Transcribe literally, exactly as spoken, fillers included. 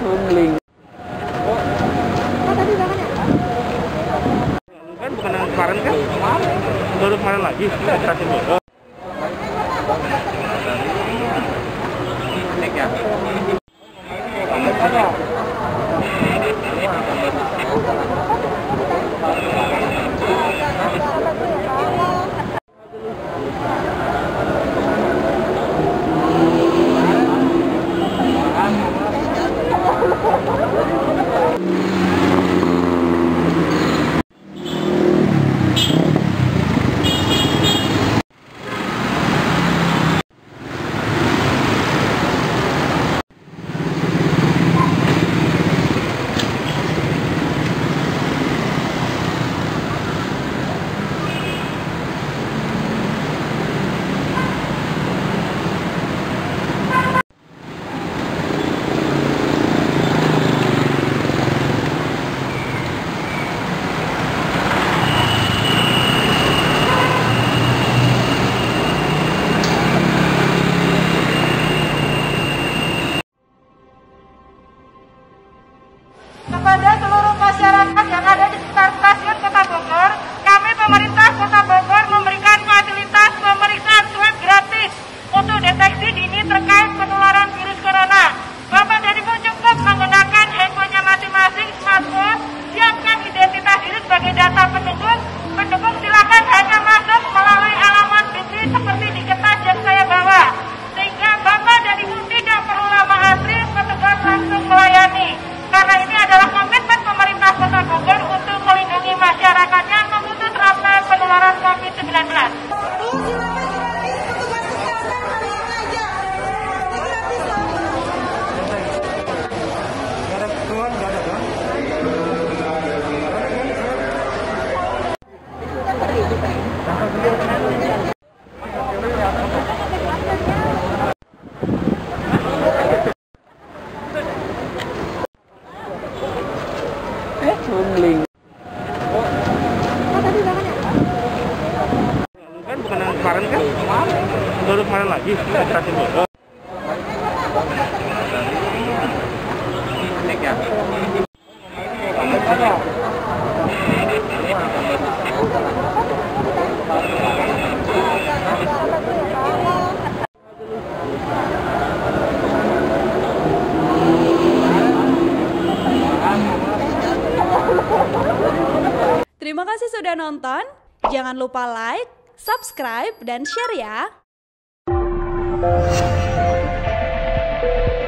Pungling. Oh, tadi tangannya? Kan bukan yang kemarin kan? Baru kemarin lagi, stasiun Bogor. Cek ya. Kepada seluruh masyarakat yang ada di sekitar stasiun Kota Bogor, kami pemerintah Kota Bogor memberikan fasilitas pemeriksaan swab gratis untuk deteksi dini terkait penularan virus corona. Bapak dan Ibu cukup menggunakan handphonenya masing-masing smartphone, siapkan identitas diri sebagai data pendukung. Pendukung silakan hanya masuk melalui alamat bukti seperti di kertas yang saya bawa, sehingga Bapak dan Ibu tidak perlu lama antri, petugas langsung melayani. Karena ini adalah komitmen pemerintah Kota Bogor untuk melindungi masyarakatnya memutus rantai penularan covid sembilan belas. Pungling. Oh, tadi tangannya? Kan bukan yang kemarin kan? Baru kemarin lagi, stasiun Bogor. Cek ya. Terima kasih sudah nonton. Jangan lupa like, subscribe, dan share ya.